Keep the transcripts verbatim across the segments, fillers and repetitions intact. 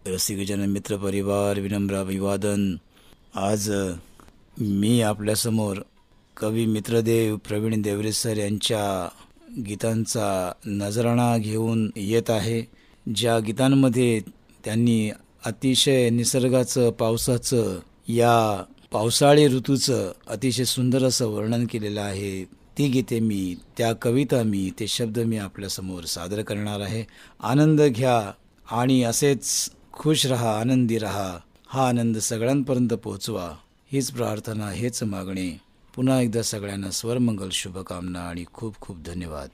रसिकजन मित्र परिवार विनम्र अभिवादन. आज मी आपल्यासमोर कवी मित्रदेव प्रवीण देवरे सर यांच्या गीतांचा नजराणा घेऊन येत आहे. ज्या गीतांमध्ये त्यांनी अतिशय निसर्गाचं, पावसाचं, या पावसाळी ऋतूचं अतिशय सुंदर असं वर्णन केलेलं आहे. ती गीते मी, त्या कविता मी, ते शब्द मी आपल्यासमोर सादर करणार आहे. आनंद घ्या आणि असेच खुश रहा, आनंदी रहा. हा आनंद सगळ्यांपर्यंत पोहोचवा, हीच प्रार्थना, हेच मागणे. पुन्हा एकदा सगळ्यांना स्वरमंगल, शुभकामना आणि खूप खूप धन्यवाद.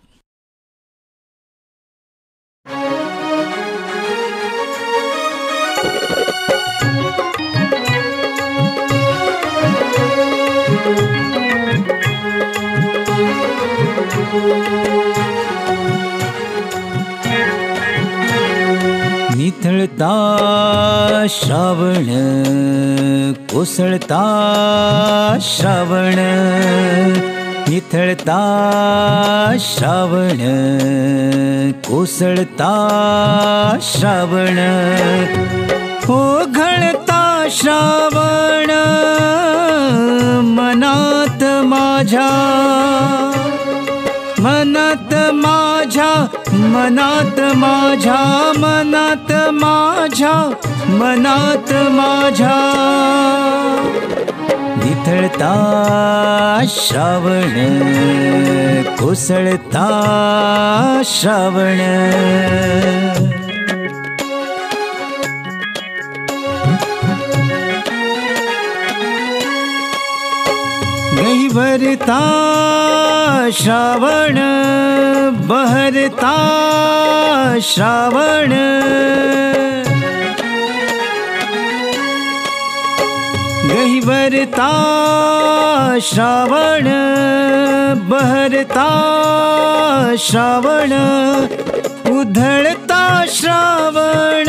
निथळता श्रावण, कोसळता श्रावण. निथळता श्रावण, कोसळता श्रावण. ओघळता श्रावण मनात माझ्या, मनात माझ्या, मनात माझ्या, मनात माझ्या, मनात माझ्या. निथळता श्रावण, कोसळता श्रावण. गहिवरता श्रावण, बहरता श्रावण. गहिवरता श्रावण, बहरता श्रावण. उधळता श्रावण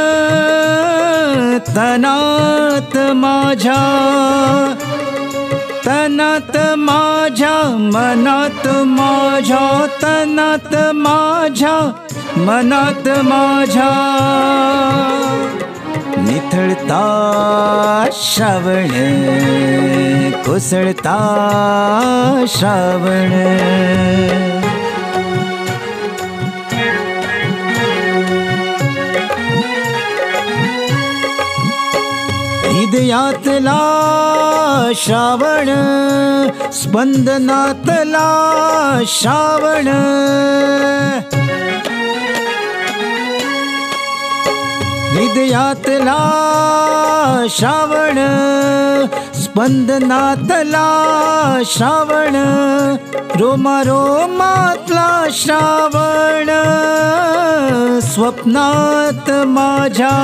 तनात माझ्या, तनात माझ्या, मनात माझ्या, तनात माझ्या, मनात माझ्या. निथळता श्रावण, कोसळता श्रावण. हृदयातला श्रावण, स्पंदनातला श्रावण. हृदयातला श्रावण, स्पंदनातला श्रावण. रोमारोमातला श्रावण, स्वप्नात माझ्या,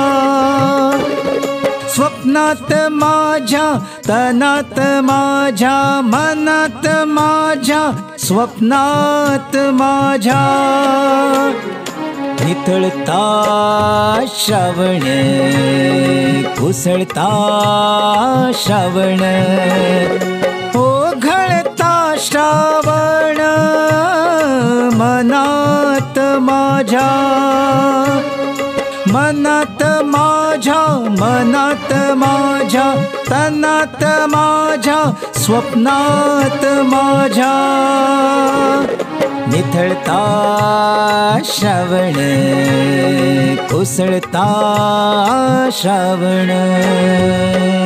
स्वप्नात माझ्या, तनात माझ्या, मनात माझ्या, स्वप्नात माझ्या. निथळता श्रावण, कोसळता श्रावण. ओघळता श्रावण मनात माझ्या, मनात माझ्या, मनात माझ्या, तनात माझ्या, स्वप्नात माझ्या. निथळता श्रावण, कोसळता श्रावण.